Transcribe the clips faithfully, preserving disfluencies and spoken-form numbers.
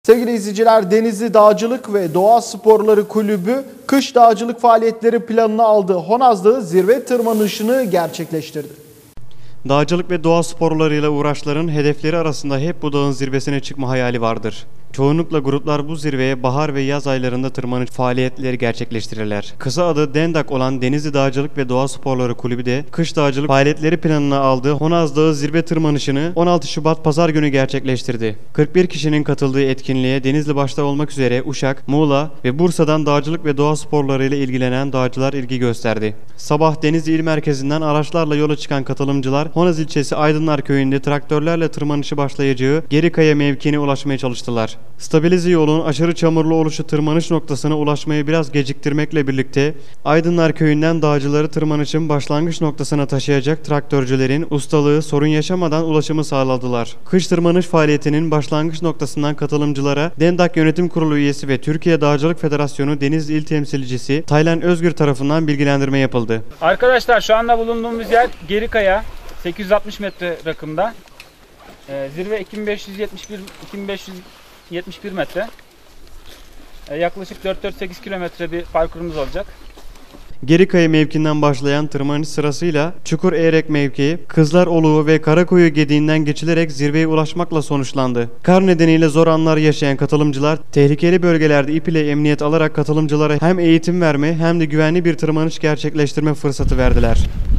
Sevgili izleyiciler, Denizli Dağcılık ve Doğa Sporları Kulübü kış dağcılık faaliyetleri planına aldığı Honaz Dağı zirve tırmanışını gerçekleştirdi. Dağcılık ve doğa sporlarıyla uğraşların hedefleri arasında hep bu dağın zirvesine çıkma hayali vardır. Çoğunlukla gruplar bu zirveye bahar ve yaz aylarında tırmanış faaliyetleri gerçekleştirirler. Kısa adı Dendak olan Denizli Dağcılık ve Doğa Sporları Kulübü de kış dağcılık faaliyetleri planına aldığı Honaz Dağı zirve tırmanışını on altı Şubat Pazar günü gerçekleştirdi. kırk bir kişinin katıldığı etkinliğe Denizli başta olmak üzere Uşak, Muğla ve Bursa'dan dağcılık ve doğa sporlarıyla ilgilenen dağcılar ilgi gösterdi. Sabah Denizli il merkezinden araçlarla yola çıkan katılımcılar Honaz ilçesi Aydınlar köyünde traktörlerle tırmanışı başlayacağı Gerikaya mevkiine ulaşmaya çalıştılar. Stabilize yolun aşırı çamurlu oluşu tırmanış noktasına ulaşmayı biraz geciktirmekle birlikte Aydınlar köyünden dağcıları tırmanışın başlangıç noktasına taşıyacak traktörcülerin ustalığı sorun yaşamadan ulaşımı sağladılar. Kış tırmanış faaliyetinin başlangıç noktasından katılımcılara Dendak Yönetim Kurulu üyesi ve Türkiye Dağcılık Federasyonu Denizli İl Temsilcisi Taylan Özgür tarafından bilgilendirme yapıldı. Arkadaşlar şu anda bulunduğumuz yer Gerikaya, sekiz yüz altmış metre rakımda. Ee, zirve iki bin beş yüz yetmiş bir iki bin beş yüz yetmiş bir metre. Ee, yaklaşık dört dört sekiz kilometre bir parkurumuz olacak. Gerikaya mevkinden başlayan tırmanış sırasıyla Çukur Eğrek mevkii, Kızlaroluğu ve Karakuyu gediğinden geçilerek zirveye ulaşmakla sonuçlandı. Kar nedeniyle zor anlar yaşayan katılımcılar tehlikeli bölgelerde ip ile emniyet alarak katılımcılara hem eğitim verme hem de güvenli bir tırmanış gerçekleştirme fırsatı verdiler.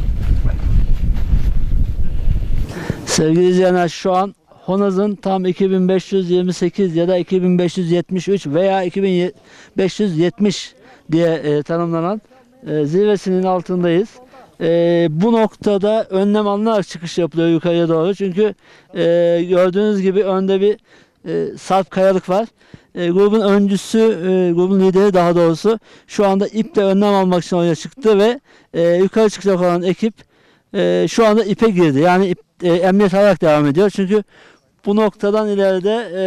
Sevgili izleyenler, şu an Honaz'ın tam iki bin beş yüz yirmi sekiz ya da iki bin beş yüz yetmiş üç veya iki bin beş yüz yetmiş diye e, tanımlanan e, zirvesinin altındayız. E, bu noktada önlem alınarak çıkış yapılıyor yukarıya doğru. Çünkü e, gördüğünüz gibi önde bir e, sarp kayalık var. E, grubun öncüsü, e, grubun lideri daha doğrusu şu anda iple önlem almak için oraya çıktı ve e, yukarı çıkacak olan ekip e, şu anda ipe girdi. Yani ip, e, emniyet alarak devam ediyor. Çünkü bu noktadan ileride e,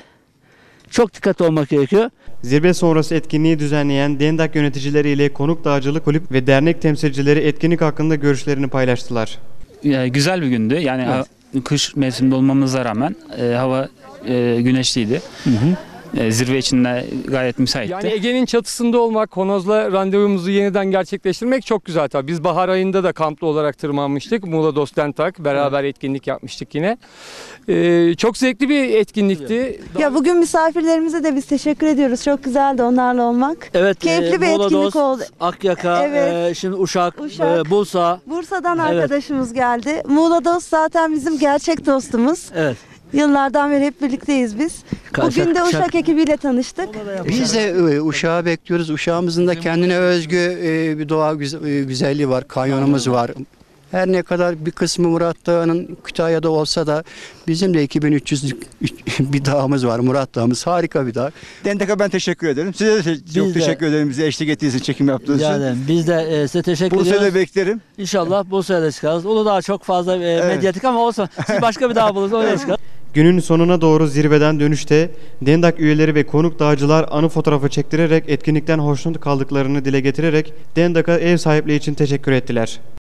çok dikkatli olmak gerekiyor. Zirve sonrası etkinliği düzenleyen Dendak yöneticileriyle Konuk Dağcılık Kulüp ve dernek temsilcileri etkinlik hakkında görüşlerini paylaştılar. Güzel bir gündü. Yani evet. Kış mevsiminde olmamıza rağmen e, hava e, güneşliydi. Hı hı. Zirve için de gayet müsaitti. Yani Ege'nin çatısında olmak, Honoz'la randevumuzu yeniden gerçekleştirmek çok güzel tabii. Biz bahar ayında da kamplı olarak tırmanmıştık. Muğla Dost Dentak beraber evet. etkinlik yapmıştık yine. Ee, çok zevkli bir etkinlikti. Ya bugün misafirlerimize de biz teşekkür ediyoruz. Çok güzeldi onlarla olmak. Evet. Keyifli e, bir Muğla etkinlik Dost, oldu. Akyaka, evet. e, şimdi Uşak, Uşak. E, Bursa. Bursa'dan evet. arkadaşımız geldi. Muğla Dost zaten bizim gerçek dostumuz. Evet. Yıllardan beri hep birlikteyiz biz. Kaşak, Bugün de Uşak Uşak ekibiyle tanıştık. Biz de Uşak'ı bekliyoruz. Uşağımızın da kendine özgü bir doğa güzelliği var. Kanyonumuz var. Her ne kadar bir kısmı Murat Dağı'nın Kütahya'da olsa da bizim de iki bin üç yüz bir dağımız var. Murat Dağımız harika bir dağ. Dendak'a ben teşekkür ederim. Size de te çok de, teşekkür ederim bize eşlik ettiğiniz için, çekim yaptığınız için. Biz de e, size teşekkür Bursa'da ediyoruz. Bursa'da beklerim. İnşallah Bursa'ya da çıkarız. Uludağ çok fazla e, evet. medyatik ama olsun. Siz başka bir dağ buluruz, oraya çıkarız. Günün sonuna doğru zirveden dönüşte Dendak üyeleri ve konuk dağcılar anı fotoğrafı çektirerek etkinlikten hoşnut kaldıklarını dile getirerek Dendak'a ev sahipliği için teşekkür ettiler.